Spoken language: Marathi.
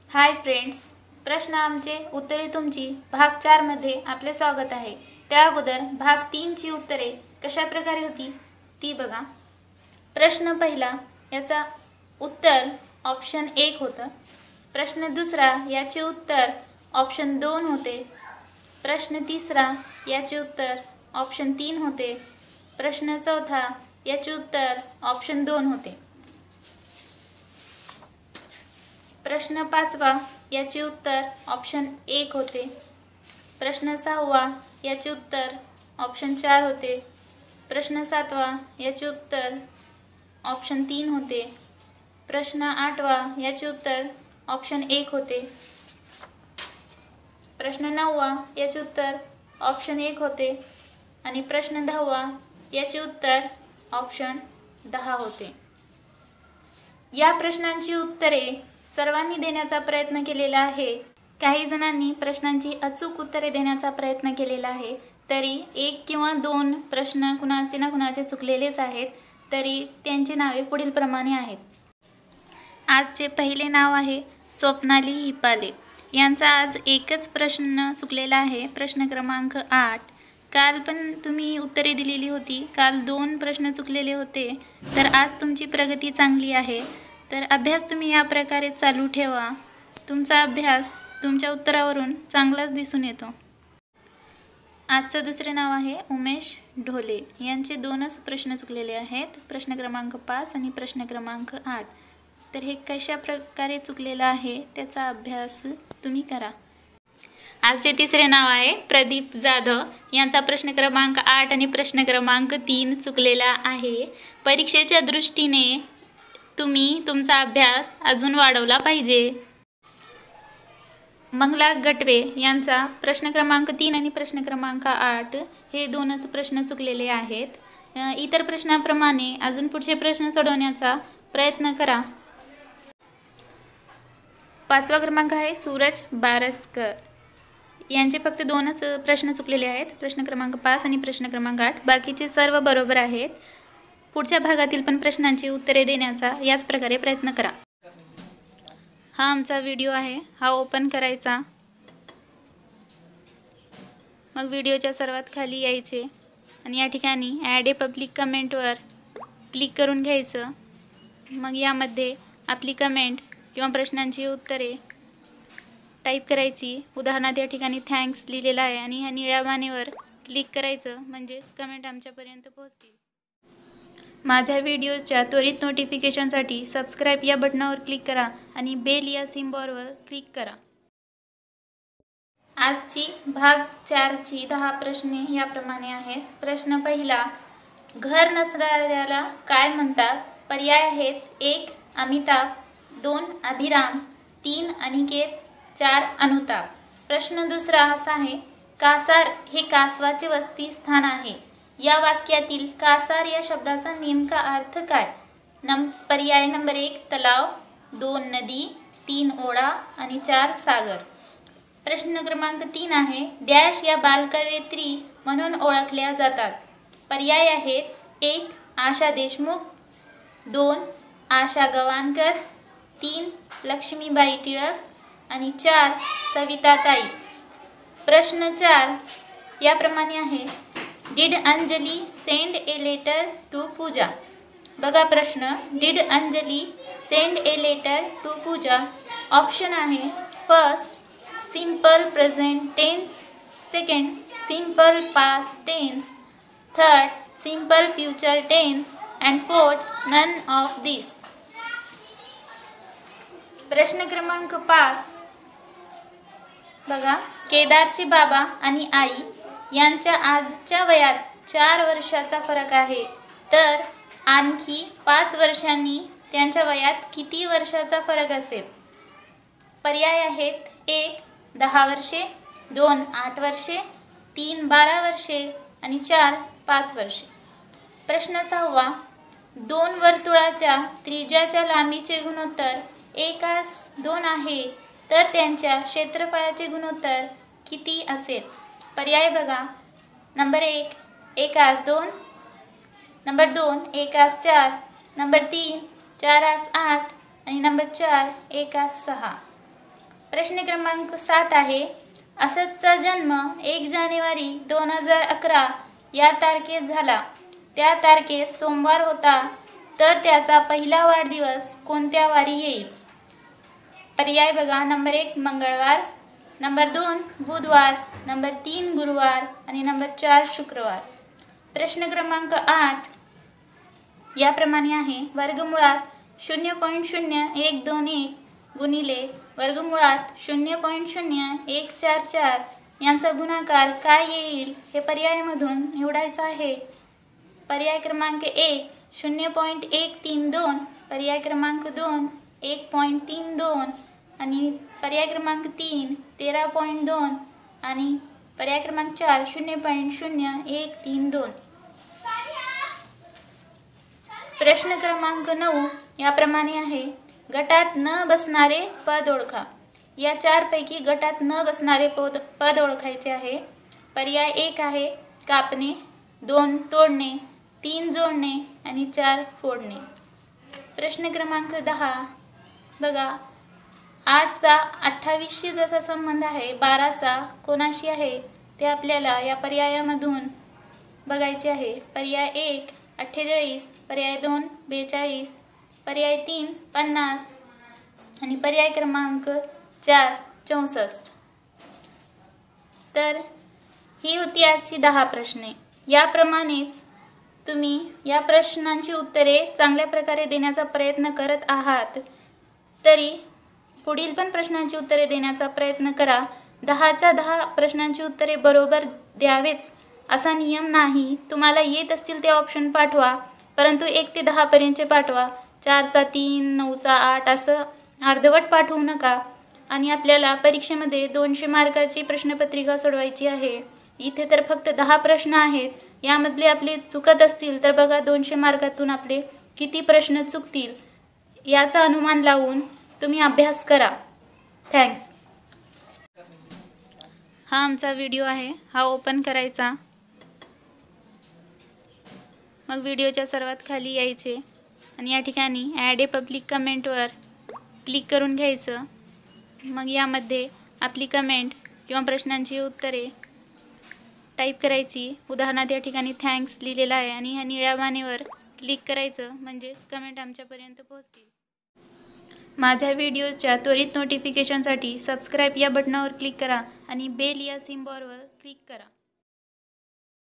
हाय फ्रेंड्स, प्रश्न आमचे उत्तरे तुमची भाग 4 मध्ये आपले स्वागत आहे। त्या अगोदर भाग 3 ची उत्तरे कशा प्रकारे होती ती बघा। प्रश्न पहिला याचा उत्तर ऑप्शन 1 होतं। प्रश्न दुसरा याचे उत्तर ऑप्शन 2 होते। प्रश्न तिसरा याचे उत्तर ऑप्शन 3 होते। प्रश्न चौथा याचे उत्तर ऑप्शन 2 होते। प्रश्न पाचवा याचे उत्तर ऑप्शन 1 होते। प्रश्न सहावा याचे उत्तर ऑप्शन 4 होते। प्रश्न सातवा याचे उत्तर ऑप्शन 3 होते। प्रश्न आठवा याचे उत्तर ऑप्शन 1 होते। प्रश्न नववा याचे उत्तर ऑप्शन 1 होते आणि प्रश्न 10वा याचे उत्तर ऑप्शन 10 होते। या प्रश्नांची उत्तरे सर्वांनी देण्याचा प्रयत्न केलेला आहे। काही जणांनी प्रश्नांची अचूक उत्तरे देण्याचा प्रयत्न केलेला आहे, तरी 1 किंवा 2 प्रश्न कुणाचे ना कुणाचे चुकलेलेच आहेत। तरी त्यांची नावे पुढील प्रमाणे आहेत। आजचे पहिले नाव आहे स्वप्नाली हिपाले। यांचा आज एकच प्रश्न चुकलेला आहे, प्रश्न क्रमांक 8। काल पण तुम्ही उत्तरे दिलेली होती, काल 2 प्रश्न चुकलेले होते, तर आज तुमची प्रगती चांगली आहे। तर अभ्यास तुम्ही या प्रकारे चालू ठेवा। तुमचा अभ्यास तुमच्या उत्तरावरून चांगलाच दिसून येतो। आजचं दुसरे नाव आहे उमेश ढोले। यांचे 2च प्रश्न चुकलेले आहेत, प्रश्न क्रमांक 5 आणि प्रश्न क्रमांक 8। तर हे कशा प्रकारे चुकलेलं आहे त्याचा अभ्यास तुम्ही करा। आजचे तिसरे नाव आहे प्रदीप जाधव। यांचा प्रश्न क्रमांक 8 आणि प्रश्न क्रमांक 3 चुकलेला आहे। परीक्षेच्या दृष्टीने तुम्ही तुमचा अभ्यास अजून वाढवला पाहिजे। मंगला गटवे यांचा प्रश्न क्रमांक 3 आणि प्रश्न क्रमांक 8 हे 2च प्रश्न चुकलेले आहेत। इतर प्रश्नाप्रमाणे अजून पुढचे प्रश्न सोडवण्याचा प्रयत्न करा। 5वा क्रमांक आहे सूरज बारसकर। यांचे फक्त 2च प्रश्न चुकलेले आहेत, प्रश्न क्रमांक 5 आणि प्रश्न क्रमांक 8। बाकीचे सर्व बरोबर आहेत। पुढच्या भागातील पण प्रश्नांची उत्तरे देण्याचा याच प्रकारे प्रयत्न करा। हा आमचा व्हिडिओ आहे, हा ओपन करायचा। मग व्हिडिओच्या सर्वात खाली यायचे आणि या ठिकाणी ॲड ए पब्लिक कमेंटवर क्लिक करून घ्यायचं। मग यामध्ये आपली कमेंट किंवा प्रश्नांची उत्तरे टाईप करायची। उदाहरणार्थ या ठिकाणी थँक्स लिहिलेलं आहे आणि ह्या निळ्या बाणेवर क्लिक करायचं, म्हणजेच कमेंट आमच्यापर्यंत पोहोचतील। माझ्या व्हिडिओच्या त्वरित नोटिफिकेशनसाठी सबस्क्राईब या बटनावर क्लिक करा आणि बेल या सिम्बॉलवर क्लिक करा। आजची भाग 4 ची 10 प्रश्ने याप्रमाणे आहेत। प्रश्न पहिला, घर नसणाऱ्याला काय म्हणतात? पर्याय आहेत 1 अमिताभ, 2 अभिराम, 3 अनिकेत, 4 अनुताप। प्रश्न दुसरा असा आहे, कासार हे कासवाचे वसतिस्थान आहे। या वाक्यातील कासार या शब्दाचा नेमका अर्थ काय? पर्याय नंबर 1 तलाव, 2 नदी, 3 ओढा आणि 4 सागर। प्रश्न क्रमांक 3 आहे, डॅश या बालकवयित्री म्हणून ओळखल्या जातात। पर्याय आहेत 1 आशा देशमुख, 2 आशा गवाणकर, 3 लक्ष्मीबाई टिळक आणि 4 सविताताई। प्रश्न 4 याप्रमाणे आहे, did Anjali send a letter to Pooja? बघा प्रश्न, did Anjali send a letter to Pooja? Option आहे first simple present tense, second simple past tense, third simple future tense and fourth none of this. प्रश्न क्रमांक 5 बघा, केदारचे बाबा आणि आई यांच्या आजच्या वयात 4 वर्षाचा फरक आहे, तर आणखी 5 वर्षांनी त्यांच्या वयात किती वर्षाचा फरक असेल? पर्याय आहेत 1 10 वर्षे, 2 8 वर्षे, 3 12 वर्षे आणि 4 5 वर्षे। प्रश्न 6वा, 2 वर्तुळाच्या त्रिज्याच्या लांबीचे गुणोत्तर 1:2 आहे, तर त्यांच्या क्षेत्रफळाचे गुणोत्तर किती असेल? पर्याय बघा, नंबर 1 1:2, नंबर 2 1:4, नंबर 3 4:8 आणि नंबर 4 1:6। प्रश्न क्रमांक 7 आहे, असदचा जन्म 1 जानेवारी 2011 या तारखेस झाला. त्या तारखेस सोमवार होता, तर त्याचा पहिला वाढदिवस कोणत्या वारी येईल? पर्याय बघा. नंबर 1 मंगळवार, नंबर 2 बुधवार, नंबर 3 गुरुवार आणि नंबर 4 शुक्रवार. प्रश्न क्रमांक 8 याप्रमाणे आहे, वर्गमुळात 0.0121 गुणिले वर्गमुळात 0.0144 यांचा गुणाकार काय येईल हे पर्यायामधून निवडायचं आहे. पर्याय क्रमांक 1 0.132, पर्याय क्रमांक 2 1.32 आणि पर्याय क्रमांक 3 13.2 आणि पर्याय क्रमांक 4 0.0132. प्रश्न क्रमांक 9 याप्रमाणे आहे, गटात न बसणारे पद ओळखा. या 4 पैकी गटात न बसणारे पद ओळखायचे आहे. पर्याय 1 आहे कापणे, 2 तोडणे, 3 जोडणे आणि 4 फोडणे. प्रश्न क्रमांक 10 बघा, 8चा 28शी जसा संबंध आहे, 12चा कोणाशी आहे ते आपल्याला या पर्यायामधून बघायचे आहे. पर्याय 1 48, पर्याय 2 42, पर्याय 3 50 आणि पर्याय क्रमांक 4 64. तर ही होती आजची 10 प्रश्ने. याप्रमाणेच तुम्ही या प्रश्नांची उत्तरे चांगल्या प्रकारे देण्याचा प्रयत्न करत आहात, तरी पुढील पण प्रश्नांची उत्तरे देण्याचा प्रयत्न करा. 10च्या 10 प्रश्नांची उत्तरे बरोबर द्यावेच असा नियम नाही. तुम्हाला येत असतील ते ऑप्शन पाठवा, परंतु 1 ते 10 पर्यंतचे पाठवा. 4चा 3, 9चा 8 असं अर्धवट पाठवू नका. आणि आपल्याला परीक्षेमध्ये 200 मार्काची प्रश्नपत्रिका सोडवायची आहे. इथे तर फक्त 10 प्रश्न आहेत. यामधले आपले चुकत असतील तर बघा 200 मार्कातून आपले किती प्रश्न चुकतील याचा अनुमान लावून तुम्ही अभ्यास करा. थँक्स. हा आमचा व्हिडिओ आहे. हा ओपन करायचा, मग व्हिडिओच्या सर्वात खाली यायचे आणि या ठिकाणी ॲड ए पब्लिक कमेंटवर क्लिक करून घ्यायचं. मग यामध्ये आपली कमेंट किंवा प्रश्नांची उत्तरे टाईप करायची. उदाहरणार्थ या ठिकाणी थँक्स लिहिलेलं आहे आणि ह्या निळ्या बाणेवर क्लिक करायचं, म्हणजेच कमेंट आमच्यापर्यंत पोहोचतील. माझ्या व्हिडिओच्या त्वरित नोटिफिकेशनसाठी सबस्क्राईब या बटनावर क्लिक करा आणि बेल या सिम्बॉलवर क्लिक करा.